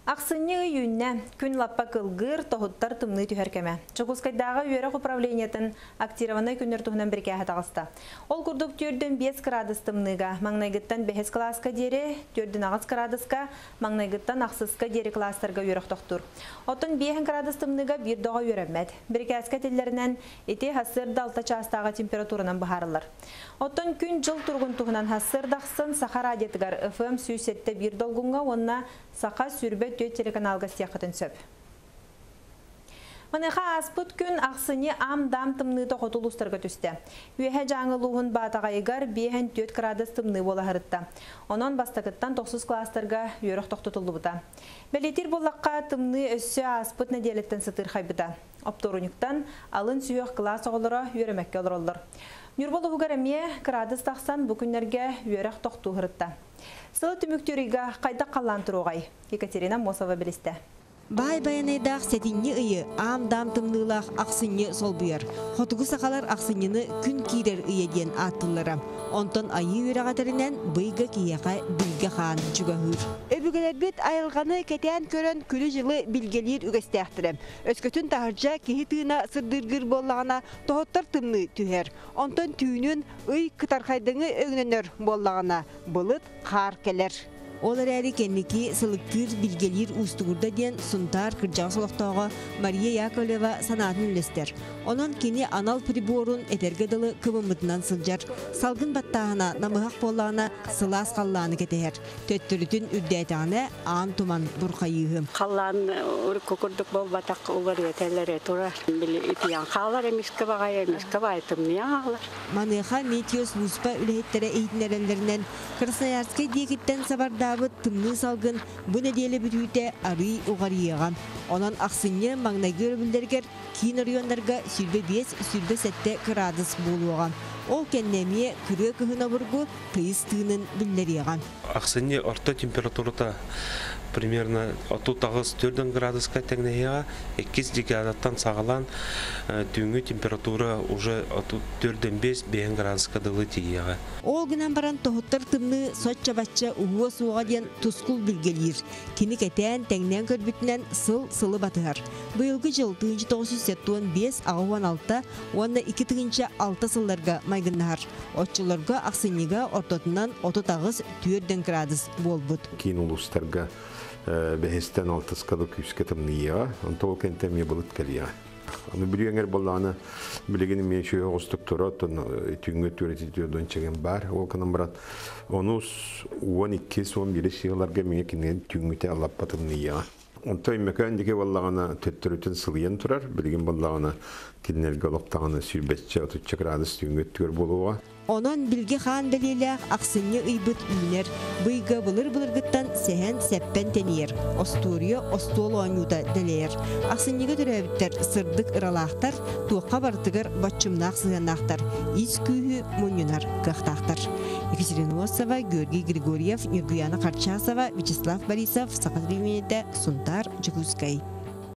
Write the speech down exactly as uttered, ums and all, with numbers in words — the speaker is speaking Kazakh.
Ақсынны үйінне күн лаппа кылгыр тоғыттар тымны түхеркеме. Чокускайдағы үйерек управлениятын актированы күннер туғынан бірге атағылсты. Ол күрдік түрден бес градус тымныға, маңнайгыттан бес класска дері, түрден ағыз градуска, маңнайгыттан ақсызка дері кластарға үйерек тоқтыр. Отын бес градус тымныға бір доға үйеремет. Бірге әске теллерінен еті хасырды алты частағы температурынан бұхарылар. Отын күн жыл тұрғын туғынан хасырдақсын Сахара адетігар эф эм сүйсетті бір долғынға онына Сақа сүрбет төт телеканалға стияқытын сөп. Маныға аспыт күн ақсыны ам-дам тымныды қотылыстарға түсті. Үйе жаңылуын батағайығар бейін төт градус тымны бола ғырытта. Онан бастақыттан тоқсыз кластарға үйерік тоқтытылы бұда. Бәлетер болаққа тымны өссі аспыт нәделеттен сытыр қайбыда. Опторуниктан алын сүйек класс оғылыра үйеремәкке олар олар. Нюрболы бұғареме градус тақсан бүкіндерге үйерік тоқту ғырытта. Сылы түміктөріға қайда қалан тұруғай. Екатерина Мосова білісті. Бай баянайдақ сәтінне үйі ам-дам тымнылақ ақсынне сол бұйыр. Хотығы сақалар ақсыннені күн кейдер үйеден аттылары. Онтон айы үйрағатарынан бұйға кейеға білге қан жүгәхүр. Өбігілер бет айылғаны кәтен көрін күлі жылы білгелер үгісті ақтырым. Өскөтін тағыржа кейі тыына сырдыргыр боллағына тоғыттар тымны түхер. Онтон түйінін ұй кытарқайдыңы өңінер боллағына бұлыт қар келер. Олар әрі кәнеке сылықтыр білгелер ұстығырда ден сұнтар кіржағы солықтауға Мария Яковлева санатын үлестер. Онан кені анал приборын әтергеділі кыбымытынан сылжар. Салғын баттағына намығақ болағына сылас қалланы кетер. Төттірітін үрдәйтағына аң туман бұрқайығым. Қаллан ұры көкірдік бол батақ олар етелері тұрар. Білі үтіян қалар емескі бағай емескі байтым не ағалар. Маныға метеос лұспа үләйттері ейтінерелерінен Красноярскай декеттен сабарда тымны салгын бұл неделі бүтүйте арый уғарияған. Онан ақсынне маңнай көрібілдергер кейін райондарға сүрбе бес, сүрбе сәтте градус болуған. Ол кәннәме күрі күхіна бұрғы тыйыз тыынын білдеріған. Ақсынне орта температурата примерно от тағыз төрт градуска тәңнәйіға екі декадаттан сағалан түйінгі температура уже от төрт бес градуска дылы тейіға. Ол гынан баран тоғыттар тымны сотча батча уғуа суға ден тұскул білгелер. Кені кәтән тәңнән көрбітінен сыл-сылы батығар. Бұйылғы жыл тыгынчы тоғыз жүз сеттуан бес ағуан алты, онна екі тыгынчы алты сылларға майгыннағар. Отчыларға ақсынеға ортотынан оты тағыз төрт градус бол бұд. Кейін ұлыстарға бәхестен алтыскалы күске тымныйыға, онта ол кәнтәме бұлыт кәліға. Аны білгенер болағына білгені мен шөй оғыстық тұра, түңгі төрететеуден чеген бар. Ол қанам барат, оны он екі он бір сиғыларға мене кенген түңгіте алап батымныйыға. Онта өмекән деке болағына төттірітін сылыйын тұрар, білген болағына кенелгі олықтағына сүйбәтчі отыз градус түңгі түгір болуға. Онон білге хан білелі ақсынне ұйбыт үйлер, бұйға бұлыр-бұлырғыттан сәхен сәппен тәнер, остурия остуол оңюда дәлер. Ақсыннеге түрәбіттер сырдық ыралақтар, туаққа бартығыр бачымнақ сығанақтар, ис күйі мұнюнар қақтақтар. Екатерина Осова, Георгий Григорьев, Нюргуяна Харчасова, Вячеслав Борисов, Сақадримиеде, Сунтар, Джекускай.